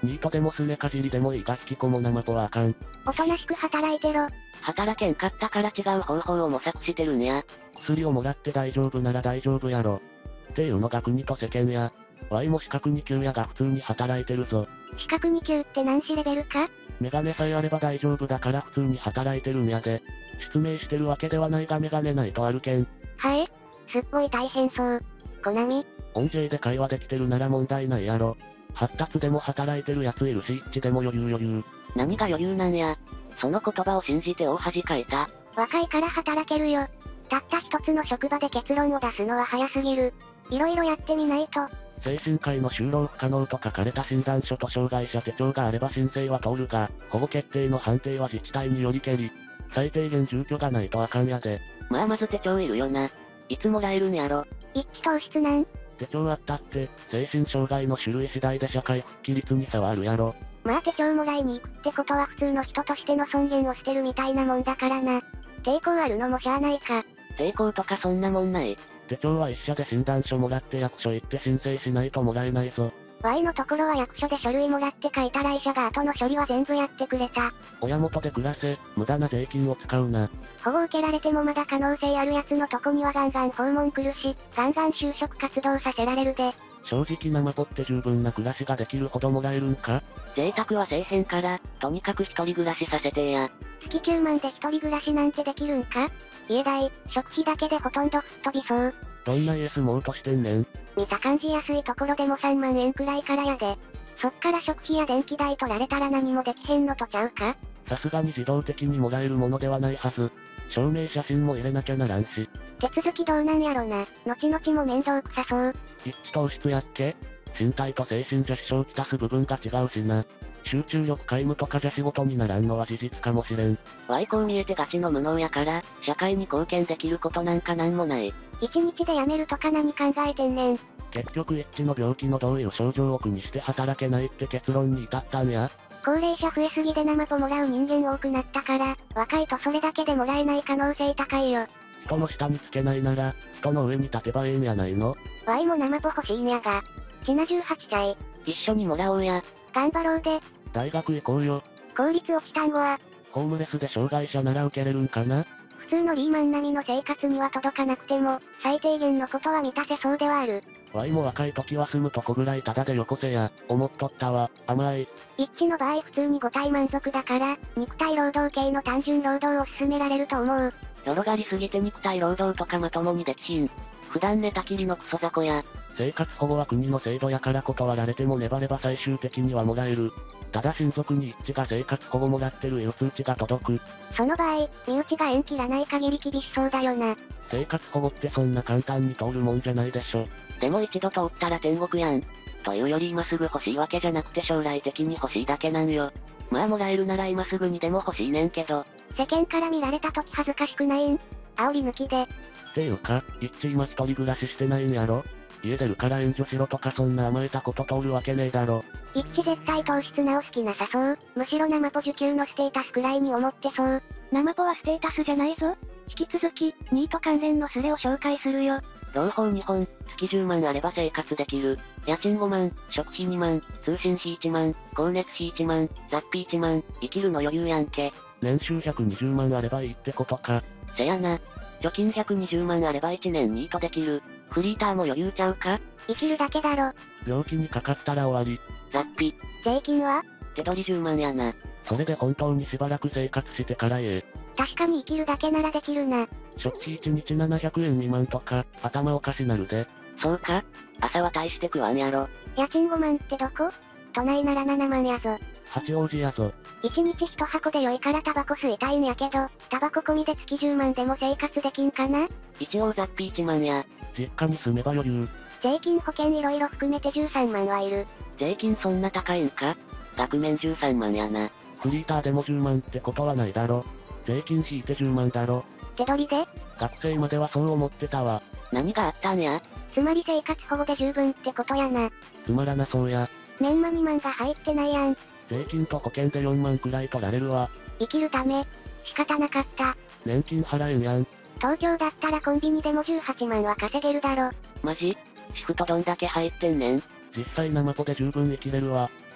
ニートでもすねかじりでもいいが引きこもナマポはあかん。 おとなしく働いてろ。 働けんかったから違う方法を模索してるんや。 薬をもらって大丈夫なら大丈夫やろ。っていうのが国と世間や。ワイも資格に級やが普通に働いてるぞ。 資格に級って何しレベルか？ メガネさえあれば大丈夫だから普通に働いてるんやで。失明してるわけではないがメガネないとあるけん。 はえ？すっごい大変そう。コナミ？ 音 J で会話できてるなら問題ないやろ。発達でも働いてるやついるし一致でも余裕余裕。 何が余裕なんや。その言葉を信じて大恥かいた。 若いから働けるよ。たった一つの職場で結論を出すのは早すぎる。いろいろやってみないと。 精神科医の就労不可能と書かれた診断書と障害者手帳があれば申請は通るが、保護決定の判定は自治体によりけり。最低限住居がないとあかんやで。 まあまず手帳いるよな。いつもらえるんやろ。 一致糖質なん？ 手帳あったって、精神障害の種類次第で社会復帰率に差はあるやろ。 まあ手帳もらいに行くってことは普通の人としての尊厳を捨てるみたいなもんだからな。抵抗あるのもしゃあないか。 抵抗とかそんなもんない。 手帳は一社で診断書もらって役所行って申請しないともらえないぞ。 Y のところは役所で書類もらって書いたら医者が後の処理は全部やってくれた。 親元で暮らせ、無駄な税金を使うな。 保護受けられてもまだ可能性あるやつのとこにはガンガン訪問来るし、ガンガン就職活動させられるで。 正直ナマポって十分な暮らしができるほどもらえるんか？ 贅沢はせえへんから、とにかく一人暮らしさせてや。 月きゅうまんで一人暮らしなんてできるんか？家代、食費だけでほとんど吹っ飛びそう。 どんな家住もうとしてんねん。 見た感じ安いところでもさんまんえんくらいからやで。そっから食費や電気代取られたら何もできへんのとちゃうか？ さすがに自動的にもらえるものではないはず。証明写真も入れなきゃならんし。 手続きどうなんやろな。後々も面倒くさそう。 一致糖質やっけ？身体と精神じゃ支障をきたす部分が違うしな。集中力皆無とかじゃ仕事にならんのは事実かもしれん。 ワイこう見えてガチの無能やから、社会に貢献できることなんかなんもない。 一日で辞めるとか何考えてんねん。 結局一致の病気のどういう症状を苦にして働けないって結論に至ったんや。 高齢者増えすぎでナマポもらう人間多くなったから、若いとそれだけでもらえない可能性高いよ。 人の下につけないなら、人の上に立てばええんやないの？ ワイもナマポ欲しいんやが。ちなじゅうはちさい。 一緒にもらおうや。 頑張ろうで。 大学行こうよ。 公立落ちたんごは。 ホームレスで障害者なら受けれるんかな？ 普通のリーマン並みの生活には届かなくても、最低限のことは満たせそうではある。 ワイも若い時は住むとこぐらいタダでよこせや、思っとったわ、甘い。 一致の場合普通にご体満足だから、肉体労働系の単純労働を進められると思う。 広がりすぎて肉体労働とかまともにできひん。普段寝たきりのクソ雑魚や。 生活保護は国の制度やから断られても粘れば最終的にはもらえる。ただ親族に一致が生活保護もらってるいう通知が届く。 その場合、身内が縁切らない限り厳しそうだよな。 生活保護ってそんな簡単に通るもんじゃないでしょ。 でも一度通ったら天国やん。というより今すぐ欲しいわけじゃなくて将来的に欲しいだけなんよ。まあもらえるなら今すぐにでも欲しいねんけど。 世間から見られた時恥ずかしくないん？煽り抜きで。 っていうか、一致今一人暮らししてないんやろ？家出るから援助しろとかそんな甘えたこと通るわけねえだろ。 一致絶対糖質なお好きなさそう。むしろナマポ受給のステータスくらいに思ってそう。ナマポはステータスじゃないぞ。引き続き、ニート関連のスレを紹介するよ。 朗報にほん、月じゅうまんあれば生活できる。家賃ごまん、食費にまん、通信費いちまん、光熱費いちまん、雑費いちまん、生きるの余裕やんけ。 年収ひゃくにじゅうまんあればいいってことか。 せやな。貯金ひゃくにじゅうまんあればいちねんニートできる。フリーターも余裕ちゃうか？ 生きるだけだろ。 病気にかかったら終わり。 雑費。 税金は？ 手取りじゅうまんやな。 それで本当にしばらく生活してからええ。 確かに生きるだけならできるな。 食費いちにちななひゃくえん未満とか、頭おかしなるで。 そうか？朝は大して食わんやろ。 家賃ごまんってどこ？都内ならななまんやぞ。 八王子やぞ。 一日一箱で良いからタバコ吸いたいんやけど、タバコ込みで月じゅうまんでも生活できんかな？ 一応雑費いちまんや。 実家に住めば余裕。 税金保険いろいろ含めてじゅうさんまんはいる。 税金そんな高いんか？額面じゅうさんまんやな。 フリーターでもじゅうまんってことはないだろ。税金引いてじゅうまんだろ。 手取りで？ 学生まではそう思ってたわ。 何があったんや？ つまり生活保護で十分ってことやな。 つまらなそうや。 年間にまんが入ってないやん。 税金と保険でよんまんくらい取られるわ。 生きるため。仕方なかった。 年金払えんやん。 東京だったらコンビニでもじゅうはちまんは稼げるだろ。 マジ？シフトどんだけ入ってんねん？ 実際ナマポで十分生きれるわ。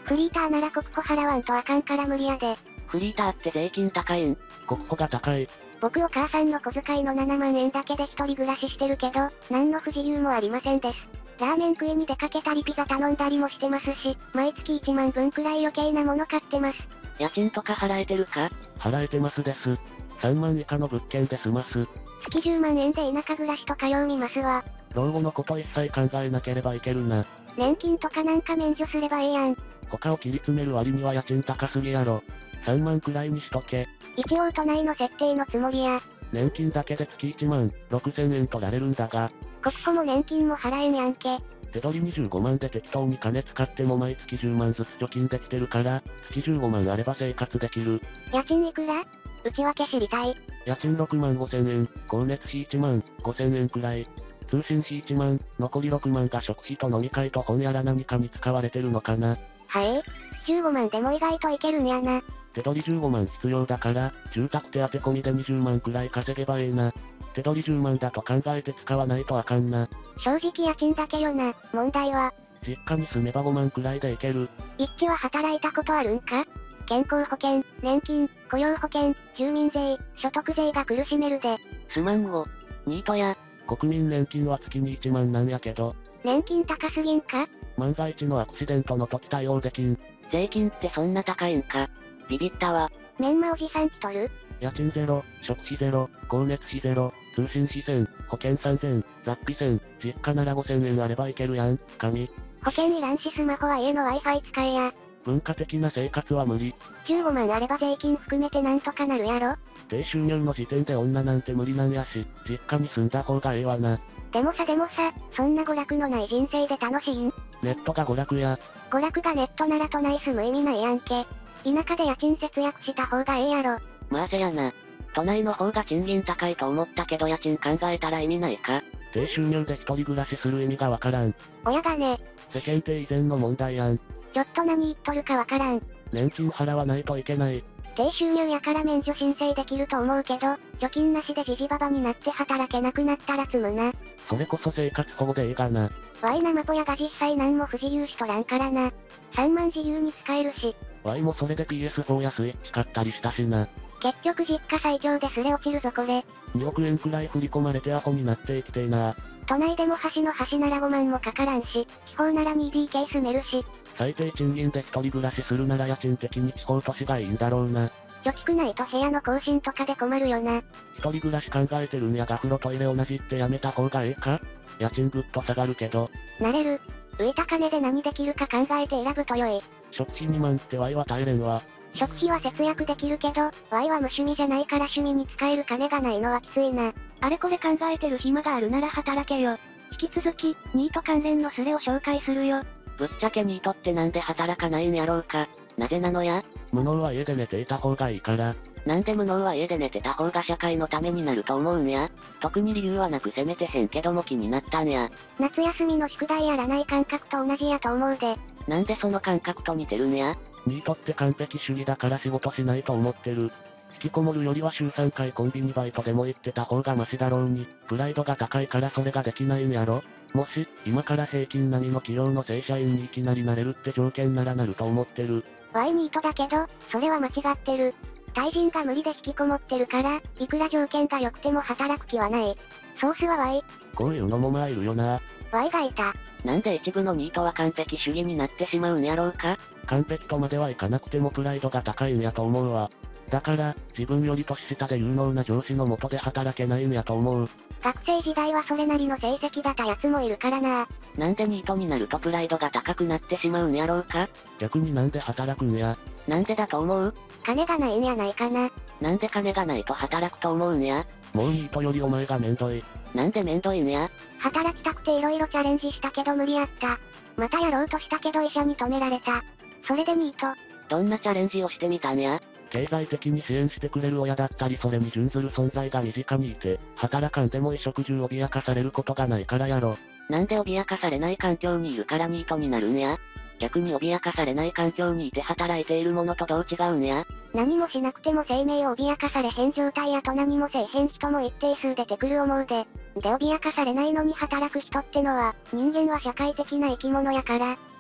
フリーターなら国庫払わんとあかんから無理やで。 フリーターって税金高いん？ 国庫が高い。 僕お母さんの小遣いのななまんえんだけで一人暮らししてるけど、何の不自由もありませんです。ラーメン食いに出かけたりピザ頼んだりもしてますし、毎月いちまんぶんくらい余計なもの買ってます。 家賃とか払えてるか？ 払えてますです。さんまん以下の物件で済ます。 月じゅうまんえんで田舎暮らしとかよう見ますわ。 老後のこと一切考えなければいけるな。 年金とかなんか免除すればええやん。 他を切り詰める割には家賃高すぎやろ。さんまんくらいにしとけ。 一応都内の設定のつもりや。 年金だけで月いちまんろくせんえん取られるんだが。 国庫も年金も払えんやんけ。 手取りにじゅうごまんで適当に金使っても毎月じゅうまんずつ貯金できてるから、月じゅうごまんあれば生活できる。 家賃いくら？内訳知りたい。 家賃ろくまんごせんえん、光熱費いちまんごせんえんくらい。通信費いちまん、残りろくまんが食費と飲み会と本やら何かに使われてるのかな。 はえー、じゅうごまんでも意外といけるんやな。 手取りじゅうごまん必要だから、住宅手当込みでにじゅうまんくらい稼げばええな。手取りじゅうまんだと考えて使わないとあかんな。 正直家賃だけよな、問題は。 実家に住めばごまんくらいでいける。 一致は働いたことあるんか？健康保険、年金、雇用保険、住民税、所得税が苦しめるで。 すまんご。ニートや。 国民年金は月にいちまんなんやけど。 年金高すぎんか？ 万が一のアクシデントの時対応できん。 税金ってそんな高いんか？ビビったわ。 メンマおじさん来とる？ 家賃ゼロ、食費ゼロ、光熱費ゼロ、通信費せん、保険さんぜん、雑費せん、実家ならごせんえんあればいけるやん、神。 保険いらんしスマホは家の Wi-Fi 使えや。 文化的な生活は無理。 じゅうごまんあれば税金含めてなんとかなるやろ？ 低収入の時点で女なんて無理なんやし、実家に住んだ方がええわな。 でもさでもさ、そんな娯楽のない人生で楽しいん？ ネットが娯楽や。 娯楽がネットなら都内住む意味ないやんけ。田舎で家賃節約した方がええやろ。 まあせやな。都内の方が賃金高いと思ったけど家賃考えたら意味ないか。 低収入で一人暮らしする意味がわからん。 親がね。 世間体以前の問題やん。 ちょっと何言っとるかわからん。 年金払わないといけない。 低収入やから免除申請できると思うけど、貯金なしでじじばばになって働けなくなったら積むな。 それこそ生活保護でええがな。 ワイ生ぽやが実際何も不自由しとらんからな。さんまん自由に使えるし。 ワイもそれで ピーエスフォー やスイッチ買ったりしたしな。 結局実家最強ですれ落ちるぞこれ。 におくえんくらい振り込まれてアホになって生きてえな。 都内でも端の端ならごまんもかからんし、地方なら ツーディーケー 住めるし。 最低賃金で一人暮らしするなら家賃的に地方都市がいいんだろうな。 貯蓄ないと部屋の更新とかで困るよな。 一人暮らし考えてるんやが風呂トイレ同じってやめた方がええか？家賃ぐっと下がるけど。 なれる。浮いた金で何できるか考えて選ぶと良い。 食費にまんってワイは耐えれんわ。 食費は節約できるけど、ワイは無趣味じゃないから趣味に使える金がないのはきついな。あれこれ考えてる暇があるなら働けよ。引き続き、ニート関連のスレを紹介するよ。 ぶっちゃけニートってなんで働かないんやろうか。なぜなのや？ 無能は家で寝ていた方がいいから。 なんで無能は家で寝てた方が社会のためになると思うんや。特に理由はなく責めてへんけども気になったんや。 夏休みの宿題やらない感覚と同じやと思うで。 なんでその感覚と似てるんや？ ニートって完璧主義だから仕事しないと思ってる。引きこもるよりは週さんかいコンビニバイトでも行ってた方がマシだろうに、プライドが高いからそれができないんやろ。もし、今から平均並みの企業の正社員にいきなりなれるって条件ならなると思ってる。 ワイニートだけど、それは間違ってる。対人が無理で引きこもってるから、いくら条件が良くても働く気はない。ソースはワイ。 こういうのもまあいるよな。 ワイがいた。 なんで一部のニートは完璧主義になってしまうんやろうか？ 完璧とまではいかなくてもプライドが高いんやと思うわ。だから、自分より年下で有能な上司の下で働けないんやと思う。 学生時代はそれなりの成績だったやつもいるからな。 なんでニートになるとプライドが高くなってしまうんやろうか？ 逆になんで働くんや？ なんでだと思う？ 金がないんやないかな。 なんで金がないと働くと思うんや？ もうニートよりお前がめんどい。 なんでめんどいんや？ 働きたくて色々チャレンジしたけど無理やった。またやろうとしたけど医者に止められた。それでニート。 どんなチャレンジをしてみたんや？ 経済的に支援してくれる親だったりそれに準ずる存在が身近にいて、働かんでも衣食住脅かされることがないからやろ。 なんで脅かされない環境にいるからニートになるんや？逆に脅かされない環境にいて働いているものとどう違うんや？ 何もしなくても生命を脅かされへん状態やと何もせえへん人も一定数出てくる思うで。で脅かされないのに働く人ってのは、人間は社会的な生き物やから、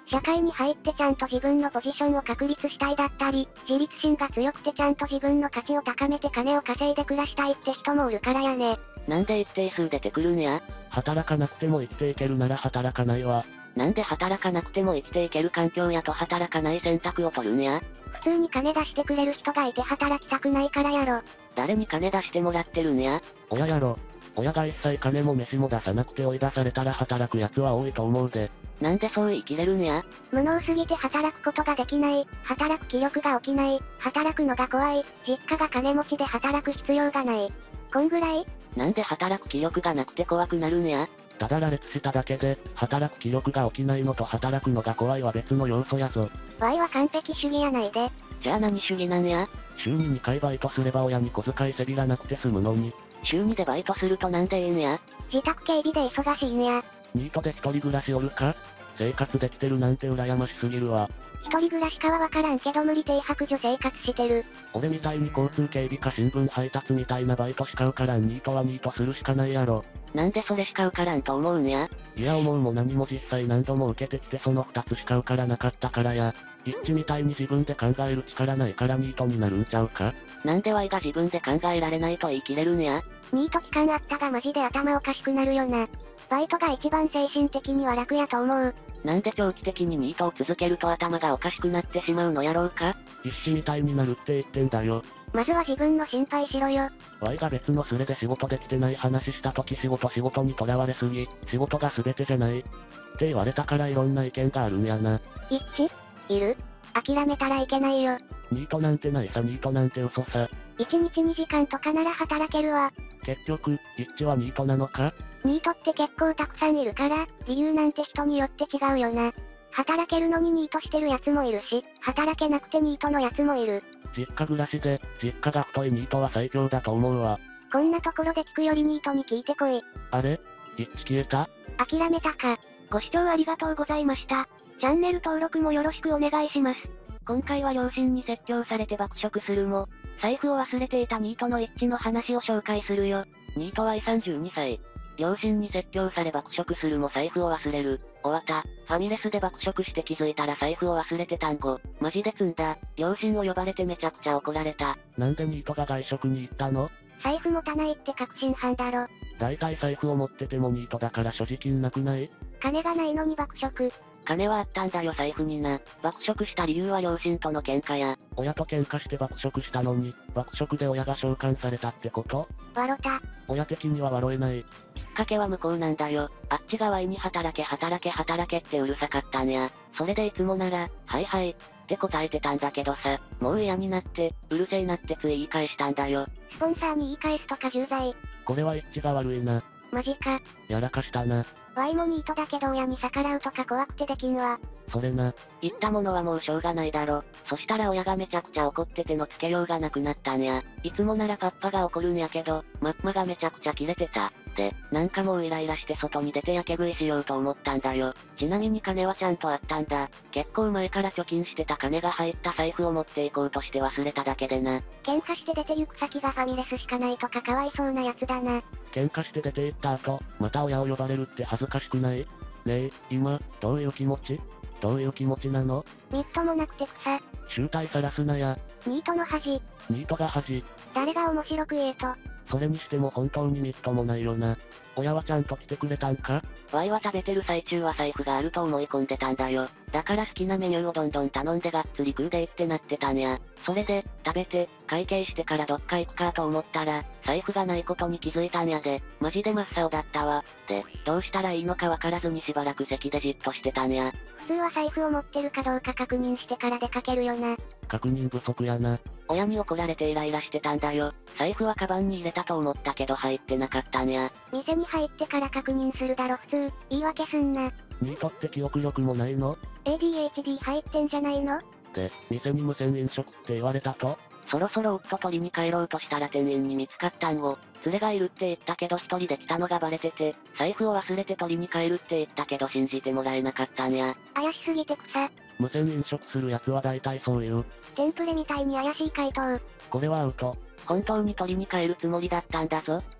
社会に入ってちゃんと自分のポジションを確立したいだったり、自立心が強くてちゃんと自分の価値を高めて金を稼いで暮らしたいって人もおるからやね。 なんで一定数出てくるんや？ 働かなくても生きていけるなら働かないわ。 なんで働かなくても生きていける環境やと働かない選択を取るんや？ 普通に金出してくれる人がいて働きたくないからやろ。 誰に金出してもらってるんや？ 親やろ。親が一切金も飯も出さなくて追い出されたら働く奴は多いと思うで。 なんでそう言い切れるんや？ 無能すぎて働くことができない、働く気力が起きない、働くのが怖い、実家が金持ちで働く必要がない。こんぐらい？ なんで働く気力がなくて怖くなるんや？ ただ羅列しただけで、働く気力が起きないのと働くのが怖いは別の要素やぞ。 ワイは完璧主義やないで。 じゃあ何主義なんや？ 週ににかいバイトすれば親に小遣いせびらなくて済むのに。 週にでバイトするとなんでええんや？ 自宅警備で忙しいんや。 ニートで一人暮らしおるか？生活できてるなんて羨ましすぎるわ。 一人暮らしかはわからんけど無理停泊所生活してる。 俺みたいに交通警備か新聞配達みたいなバイトしか受からんニートはニートするしかないやろ。 なんでそれしか受からんと思うんや？ いや思うも何も実際何度も受けてきてその二つしか受からなかったからや。一致みたいに自分で考える力ないからニートになるんちゃうか？ なんでワイが自分で考えられないと言い切れるんや？ ニート期間あったがマジで頭おかしくなるよな。バイトが一番精神的には楽やと思う。 なんで長期的にニートを続けると頭がおかしくなってしまうのやろうか？ 一致みたいになるって言ってんだよ。 まずは自分の心配しろよ。 ワイが別のスレで仕事できてない話した時仕事仕事にとらわれすぎ、仕事が全てじゃない。って言われたからいろんな意見があるんやな。 一致？いる？諦めたらいけないよ。 ニートなんてないさニートなんて嘘さ。 一日にじかんとかなら働けるわ。 結局、一致はニートなのか？ ニートって結構たくさんいるから、理由なんて人によって違うよな。働けるのにニートしてるやつもいるし、働けなくてニートのやつもいる。 実家暮らしで、実家が太いニートは最強だと思うわ。 こんなところで聞くよりニートに聞いてこい。 あれ？一致消えた？ 諦めたか。ご視聴ありがとうございました。チャンネル登録もよろしくお願いします。 今回は両親に説教されて爆食するも、財布を忘れていたニートの一致の話を紹介するよ。ニートはさんじゅうにさい。両親に説教され爆食するも財布を忘れる。終わった。ファミレスで爆食して気づいたら財布を忘れてたんご。マジで積んだ。両親を呼ばれてめちゃくちゃ怒られた。 なんでニートが外食に行ったの？ 財布持たないって確信犯だろ。 だいたい財布を持っててもニートだから所持金なくない？ 金がないのに爆食。 金はあったんだよ財布にな。爆食した理由は両親との喧嘩や。 親と喧嘩して爆食したのに、爆食で親が召喚されたってこと？ 笑た。 親的には笑えない。 きっかけは向こうなんだよ。あっちがワイに働け働け働けってうるさかったんや。それでいつもなら、はいはいって答えてたんだけどさ、もう嫌になって、うるせえなってつい言い返したんだよ。 スポンサーに言い返すとか重罪。 これは一致が悪いな。 マジか。 やらかしたな。 ワイもニートだけど親に逆らうとか怖くてできんわ。 それな。 言ったものはもうしょうがないだろ。そしたら親がめちゃくちゃ怒って手のつけようがなくなったんや。いつもならパッパが怒るんやけど、マッマがめちゃくちゃキレてた。で、なんかもうイライラして外に出てやけ食いしようと思ったんだよ。ちなみに金はちゃんとあったんだ。結構前から貯金してた金が入った財布を持っていこうとして忘れただけでな。 喧嘩して出て行く先がファミレスしかないとかかわいそうなやつだな。 喧嘩して出て行った後、また親を呼ばれるって恥ずかしくない？ねえ、今、どういう気持ち？どういう気持ちなの？ みっともなくて草。 醜態さらすなや。 ニートの恥。 ニートが恥。 誰が面白く言えと。 それにしても本当にみっともないよな。親はちゃんと来てくれたんか？ ワイは食べてる最中は財布があると思い込んでたんだよ。だから好きなメニューをどんどん頼んでがっつり食うでいってなってたんや。それで、食べて、会計してからどっか行くかと思ったら、財布がないことに気づいたんやで。マジで真っ青だったわ。で、どうしたらいいのかわからずにしばらく席でじっとしてたんや。 普通は財布を持ってるかどうか確認してから出かけるよな。 確認不足やな。 親に怒られてイライラしてたんだよ。財布はカバンに入れたと思ったけど入ってなかったんや。 店に入ってから確認するだろ普通。言い訳すんな。 ニートって記憶力もないの？ エーディーエイチディー 入ってんじゃないの？ で、店に無銭飲食って言われたと？ そろそろ夫取りに帰ろうとしたら店員に見つかったんご。連れがいるって言ったけど一人で来たのがバレてて、財布を忘れて取りに帰るって言ったけど信じてもらえなかったんや。 怪しすぎて草。 無銭飲食する奴は大体そういう。 テンプレみたいに怪しい回答。 これはアウト。 本当に取りに帰るつもりだったんだぞ。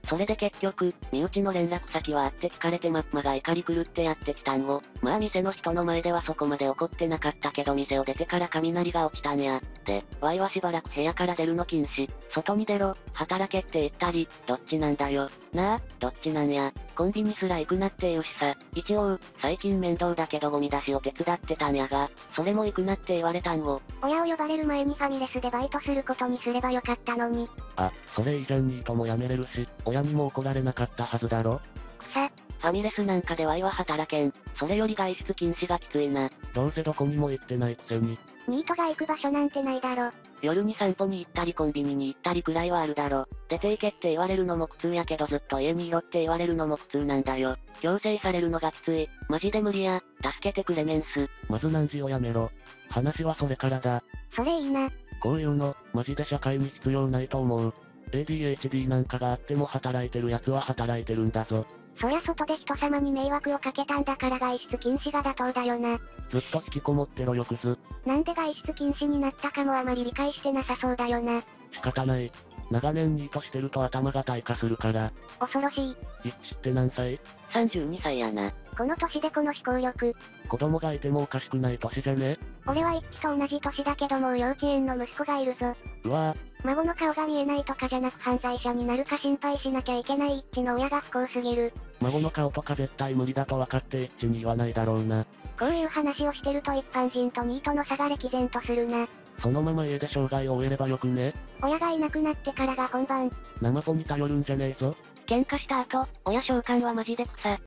それで結局、身内の連絡先はあって聞かれてマッマが怒り狂ってやってきたんを。まあ店の人の前ではそこまで怒ってなかったけど店を出てから雷が落ちたんや。で、ワイはしばらく部屋から出るの禁止。外に出ろ、働けって言ったり、どっちなんだよ。なあ、どっちなんや。コンビニすら行くなって言うしさ。一応、最近面倒だけどゴミ出しを手伝ってたんやが、それも行くなって言われたんを。 親を呼ばれる前にファミレスでバイトすることにすればよかったのに。 あ、それ以前にとも辞めれるし、親にも怒られなかったはずだろ。 草。 ファミレスなんかでワイは働けん。それより外出禁止がきついな。 どうせどこにも行ってないくせに。 ニートが行く場所なんてないだろ。 夜に散歩に行ったりコンビニに行ったりくらいはあるだろ。出て行けって言われるのも苦痛やけどずっと家にいろって言われるのも苦痛なんだよ。強制されるのがきつい。マジで無理や。助けてくれメンス。 まず何時をやめろ。話はそれからだ。 それいいな。 こういうの、マジで社会に必要ないと思う。エーディーエイチディー なんかがあっても働いてる奴は働いてるんだぞ。 そりゃ外で人様に迷惑をかけたんだから外出禁止が妥当だよな。 ずっと引きこもってろよクズ。 なんで外出禁止になったかもあまり理解してなさそうだよな。 仕方ない。長年ニートしてると頭が退化するから。 恐ろしい。 一致って何歳？ さんじゅうにさいやな。 この年でこの思考力。 子供がいてもおかしくない年じゃね？ 俺は一致と同じ年だけどもう幼稚園の息子がいるぞ。 うわぁ。 孫の顔が見えないとかじゃなく犯罪者になるか心配しなきゃいけない一致の親が不幸すぎる。 孫の顔とか絶対無理だと分かって一致に言わないだろうな。 こういう話をしてると一般人とニートの差が歴然とするな。 そのまま家で生涯を終えればよくね？ 親がいなくなってからが本番。 生子に頼るんじゃねえぞ。 喧嘩した後、親召喚はマジで草。